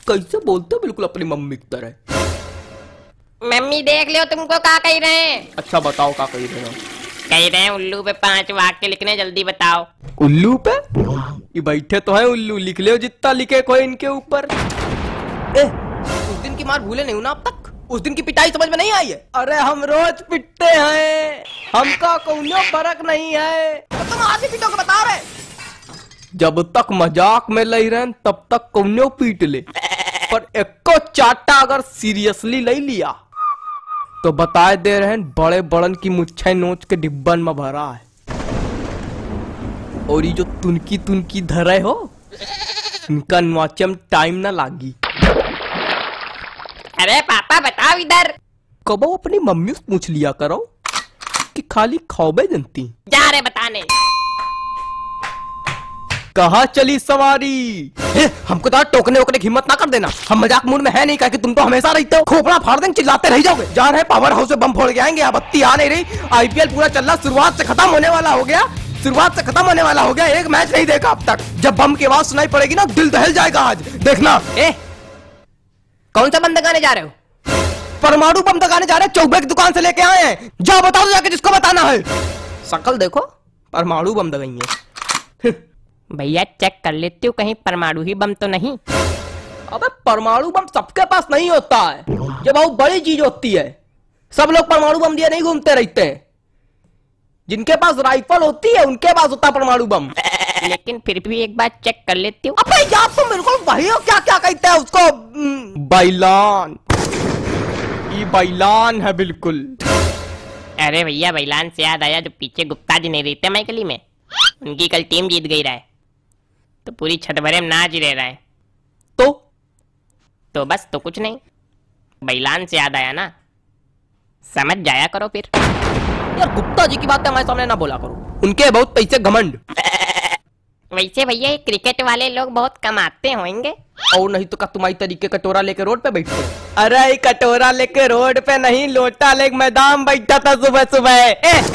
कैसे बोलते हो बिल्कुल अपनी मम्मी की तरह। मम्मी देख लो तुमको क्या कह रहे हैं। अच्छा बताओ क्या कह रहे हो। कह रहे हैं उल्लू पे 5 वाक्य लिखने, जल्दी बताओ। उल्लू पे? ये बैठे तो है उल्लू, लिख ले जितना लिखे कोई इनके ऊपर। उस दिन की मार भूले नहीं हूं ना अब तक। उस दिन की पिटाई समझ में नहीं आई है। अरे हम रोज पिटते हैं, हमका कोई फर्क नहीं है। तो तुम आज ही पिटो के बता रहे। जब तक मजाक में लई रहे तब तक कौनो पीट ले, पर एको चाटा अगर सीरियसली ले लिया तो बताए दे रहे हैं बड़े बड़न की मुच्छे नोच के डिब्बन में भरा है। और ये जो तुनकी तुनकी धरे हो इनका नोचे में टाइम ना लागी। अरे पापा बताओ इधर। कबो अपनी मम्मी से पूछ लिया करो कि खाली खौबे जनती। जा रहे बताने। कहाँ चली सवारी? हमको तो टोकने वोकने की हिम्मत ना कर देना, हम मजाक मूड में है नहीं, क्या कि तुम तो हमेशा रहते हो, खोपड़ा फाड़ देंगे, चिल्लाते रह जाओगे। जा रहे पावर हाउस में बम फोड़ के आएंगे, बत्ती आ नहीं रही। आईपीएल पूरा चल रहा, शुरुआत से खत्म होने वाला हो गया, शुरुआत से खत्म होने वाला हो गया। एक मैच नहीं देखा अब तक। जब बम की आवाज सुनाई पड़ेगी ना दिल दहल जाएगा आज, देखना। कौन सा बम दगाने जा रहे हो? परमाणु बम दगाने जा रहे हैं, चौबे की दुकान से लेके आए हैं। जाओ बता दो जाके जिसको बताना है। शकल देखो, परमाणु बम दगाएंगे। भैया चेक कर लेती हूँ कहीं परमाणु ही बम तो नहीं। अबे परमाणु बम सबके पास नहीं होता है, ये बहुत बड़ी चीज होती है। सब लोग परमाणु बम दिए नहीं घूमते रहते हैं। जिनके पास राइफल होती है उनके पास होता परमाणु बम। लेकिन फिर भी एक बार चेक कर लेती हूँ। अबे यार तुम बिल्कुल वही हो, क्या क्या कहते हैं उसको? बैलान। ये बैलान है बिल्कुल। अरे भैया बैलान से याद आया, जो पीछे गुप्ता जी नहीं रहते मैकली में, उनकी कल टीम जीत गई रहा है, तो पूरी छत भरे में नाच रह रहा है। तो बस, तो कुछ नहीं। बैलान से याद आया ना, समझ जाया करो फिर। यार गुप्ता जी की बात हमारे सामने ना बोला करो, उनके बहुत पैसे घमंड। वैसे भैया क्रिकेट वाले लोग बहुत कमाते होंगे। और नहीं तो क्या तुम्हारी तरीके कटोरा लेके रोड पे बैठते? अरे कटोरा लेके रोड पे नहीं, लोटा लेके मैदान बैठा था सुबह सुबह।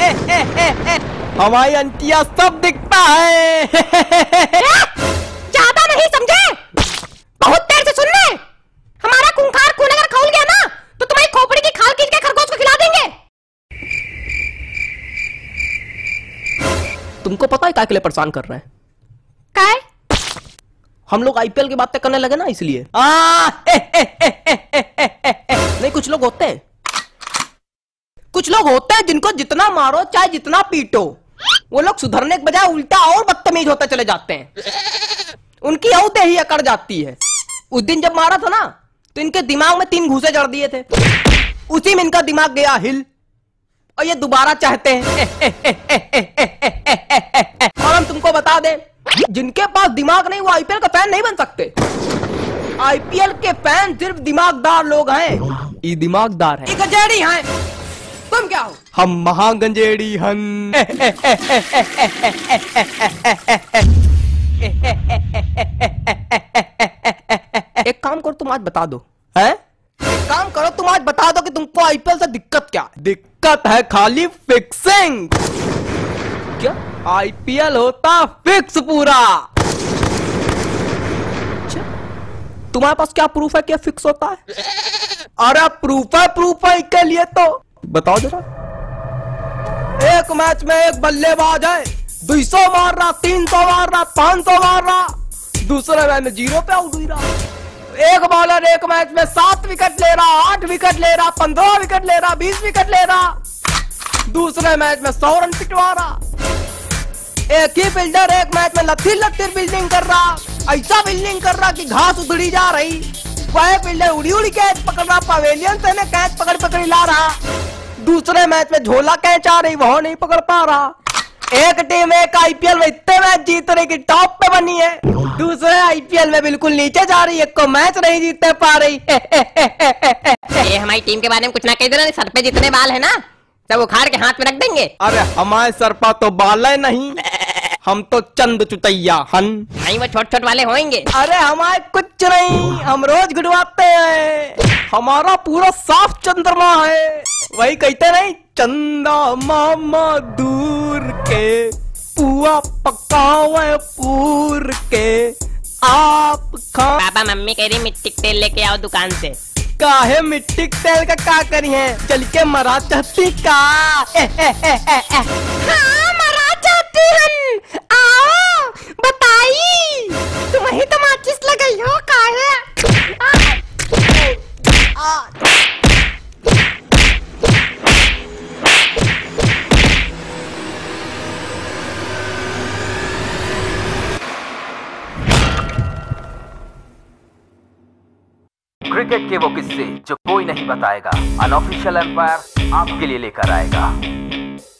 हमारी अंटिया सब दिखता है। ज्यादा नहीं समझे, बहुत देर से सुन रहे। हमारा खूंखार खून अगर खौल गया ना तो तुम्हारी खोपड़ी की खाल खींच के खरगोश को खिला देंगे। तुमको पता है क्या के लिए परेशान कर रहे हैं? काय? हम लोग आईपीएल की बातें करने लगे ना इसलिए। नहीं, कुछ लोग होते हैं, कुछ लोग होते हैं जिनको जितना मारो चाहे जितना पीटो, वो लोग सुधरने के बजाय उल्टा और बदतमीज होते चले जाते हैं। उनकी औते ही अकड़ जाती है। उस दिन जब मारा था ना तो इनके दिमाग में 3 घूसे जड़ दिए थे, उसी में इनका दिमाग गया हिल, और ये दोबारा चाहते हैं। और हम तुमको बता दें, जिनके पास दिमाग नहीं वो आईपीएल का फैन नहीं बन सकते। आईपीएल के फैन सिर्फ दिमागदार लोग हैं। ये दिमागदार है, गंजेड़ी हैं। तुम क्या हो? हम महागंजेड़ी हन। एक काम करो, तुम आज बता दो। है? एक काम करो, तुम आज बता दो कि तुमको आईपीएल से दिक्कत क्या? दिक्कत है खाली फिक्सिंग। क्या आईपीएल होता फिक्स पूरा? तुम्हारे पास क्या प्रूफ है कि फिक्स होता है? अरे प्रूफ है के लिए तो बताओ जरा। एक मैच में एक बल्लेबाज है, 200 मार रहा, 300 मार रहा, 500 मार रहा, दूसरे मैच में 0 पे आउट हुई रहा। एक बॉलर एक मैच में 7 विकेट ले रहा, 8 विकेट ले रहा, 15 विकेट ले रहा, 20 विकेट ले रहा, दूसरे मैच में 100 रन पिटवा रहा। एक ही फील्डर एक मैच में लत्थी फील्डिंग कर रहा, ऐसा फील्डिंग कर रहा कि घास उधड़ी जा रही। वह फील्डर उड़ी उड़ी कैच पकड़ रहा, पवेलियन से कैच पकड़ ला रहा। दूसरे मैच में झोला कैच आ रही, वह नहीं पकड़ पा रहा। एक टीम एक आईपीएल में इतने मैच जीत रही कि टॉप पे बनी है, दूसरे आईपीएल में बिल्कुल नीचे जा रही है, एक को मैच नहीं जीत पा रही। ये हमारी टीम के बारे में कुछ ना कह देना, सर पे जितने बाल है ना सब उखाड़ के हाथ में रख देंगे। अरे हमारे सर पर तो बाल है नहीं, हम तो चंद चुतैया हन। नहीं, वो छोट छोट वाले होंगे। अरे हमारे कुछ नहीं, हम रोज गुड़वाते हैं, हमारा पूरा साफ चंद्रमा है। वही कहते नहीं, चंदा मामा दूर के पुआ पकावे पूर के आप खा। पापा पापा मम्मी कह रही मिट्टी का तेल लेके आओ दुकान से। काहे मिट्टी के तेल का क्या करी है? चल के मरा चाहती का? हाँ मरा चाहती हन। आओ बताई तुम ही तो माचिस लगाई हो काहे? क्रिकेट के वो किस्से जो कोई नहीं बताएगा, अनऑफिशियल एम्पायर आपके लिए लेकर आएगा।